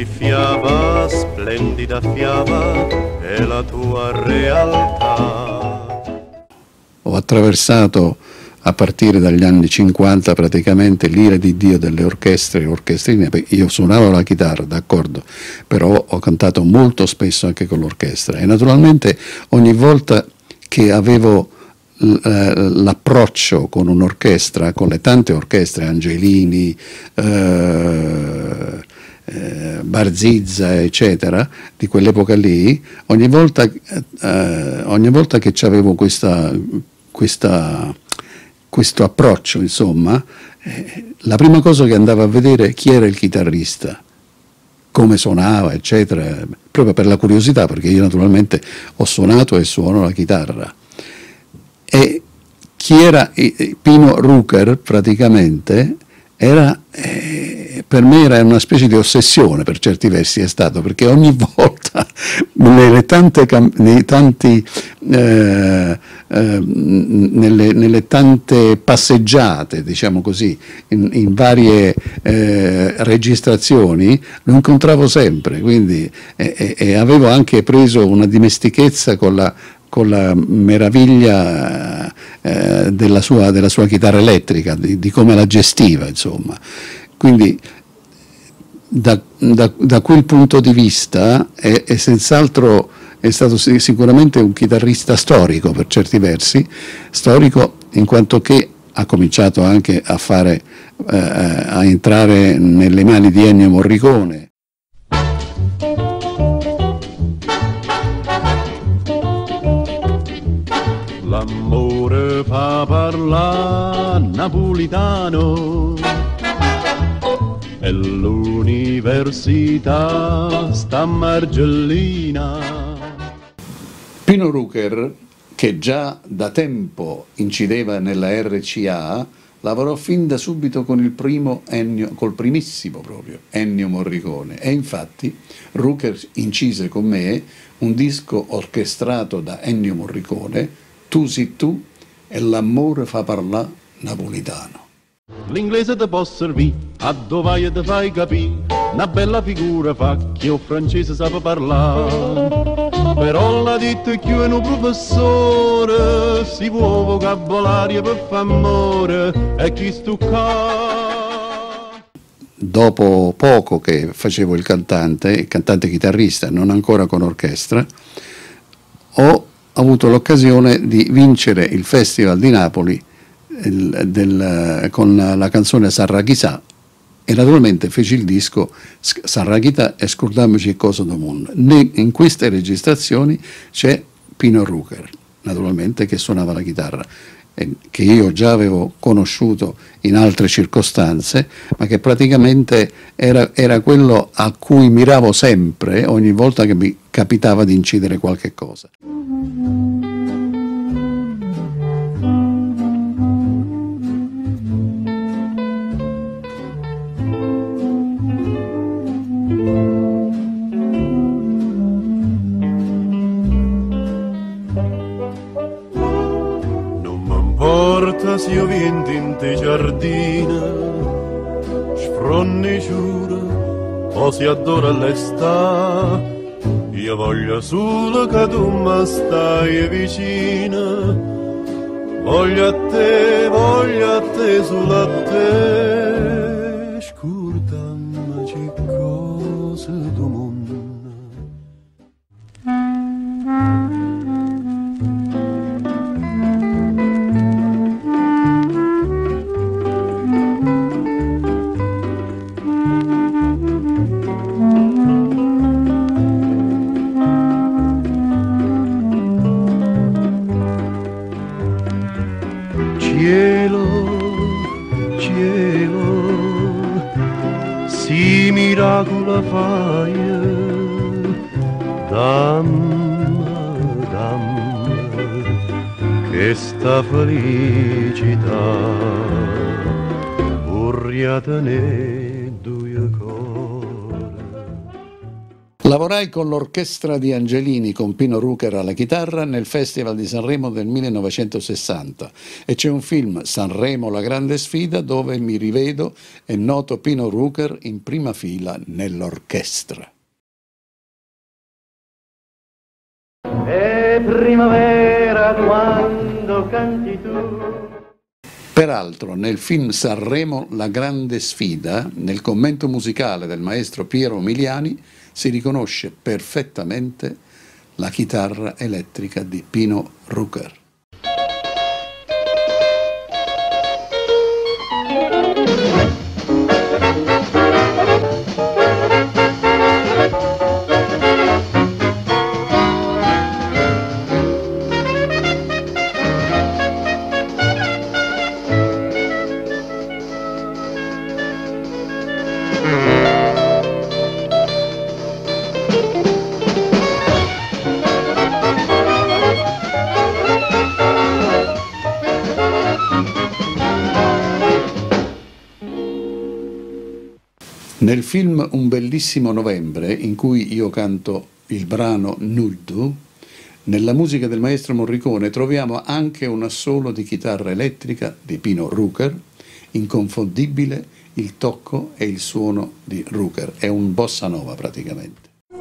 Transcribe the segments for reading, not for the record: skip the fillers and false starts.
fiaba, splendida fiaba, è la tua realtà. Ho attraversato a partire dagli anni 50 praticamente l'ira di Dio delle orchestre e orchestrine. Io suonavo la chitarra, d'accordo, però ho cantato molto spesso anche con l'orchestra e naturalmente ogni volta che avevo l'approccio con un'orchestra, con le tante orchestre, Angelini, Barzizza, eccetera, di quell'epoca lì, ogni volta che avevo questo approccio, insomma, la prima cosa che andavo a vedere chi era il chitarrista, come suonava, eccetera, proprio per la curiosità, perché io naturalmente ho suonato e suono la chitarra. E chi era Pino Rucker praticamente era, per me era una specie di ossessione, per certi versi è stato, perché ogni volta nelle tante passeggiate, diciamo così, in varie registrazioni lo incontravo sempre, quindi e avevo anche preso una dimestichezza con la meraviglia della sua chitarra elettrica, di come la gestiva, insomma. Quindi da quel punto di vista è senz'altro è stato sicuramente un chitarrista storico, per certi versi, storico in quanto che ha cominciato anche a entrare nelle mani di Ennio Morricone. L'amore fa parlare napolitano e l'università sta a Margellina. Pino Rucker, che già da tempo incideva nella RCA, lavorò fin da subito con col primissimo proprio Ennio Morricone, e infatti Rucker incise con me un disco orchestrato da Ennio Morricone, Tu si tu e l'amore fa parlare napolitano. L'inglese ti può servire, a dove ti fai capire, una bella figura fa che il francese sa parlare. Però l'ha detto che è un professore, si può vocabolario per fare amore e chi stucca. Dopo poco che facevo il cantante chitarrista, non ancora con orchestra, ho avuto l'occasione di vincere il Festival di Napoli con la canzone Sarrachissà, e naturalmente feci il disco Sarrachità e Scordiamoci che cosa do mondo. In queste registrazioni c'è Pino Rucker, naturalmente, che suonava la chitarra, che io già avevo conosciuto in altre circostanze, ma che praticamente era quello a cui miravo sempre ogni volta che mi capitava di incidere qualche cosa. Se io vinto in te giardina, sfronniciura, o si adora all'estate, io voglio solo che tu mi stai vicina, voglio a te, solo a te, scordammi cose do mondo. Miracolo fai, dammi, che sta felicità, vorrei tenere due cuore. Lavorai con l'orchestra di Angelini con Pino Rucker alla chitarra nel Festival di Sanremo del 1960 e c'è un film, Sanremo la grande sfida, dove mi rivedo e noto Pino Rucker in prima fila nell'orchestra. È primavera quando canti tu. Peraltro, nel film Sanremo la grande sfida, nel commento musicale del maestro Piero Miliani, si riconosce perfettamente la chitarra elettrica di Pino Rucker. Nel film Un bellissimo novembre, in cui io canto il brano Nudo, nella musica del maestro Morricone troviamo anche un assolo di chitarra elettrica di Pino Rucker, inconfondibile il tocco e il suono di Rucker, è un bossa nova praticamente.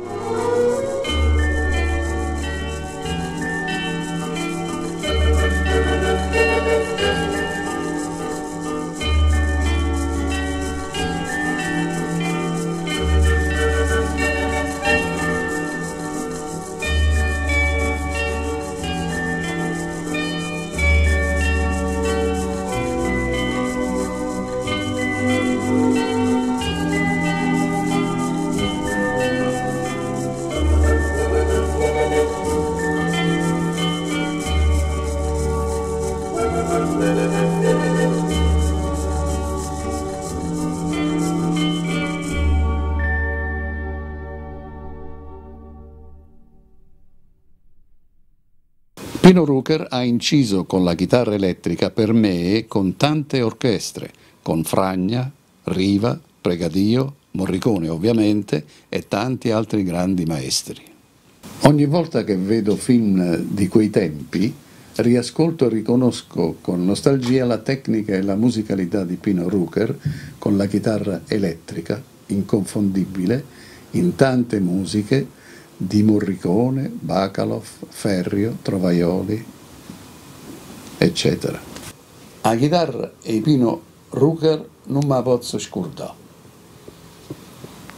Pino Rucker ha inciso con la chitarra elettrica per me con tante orchestre, con Fragna, Riva, Pregadio, Morricone ovviamente e tanti altri grandi maestri. Ogni volta che vedo film di quei tempi riascolto e riconosco con nostalgia la tecnica e la musicalità di Pino Rucker con la chitarra elettrica, inconfondibile, in tante musiche di Morricone, Bacalov, Ferrio, Trovaioli, eccetera. A chitarra e Pino Rucker non me la posso scordare.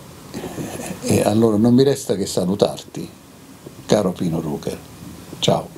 E allora non mi resta che salutarti, caro Pino Rucker. Ciao.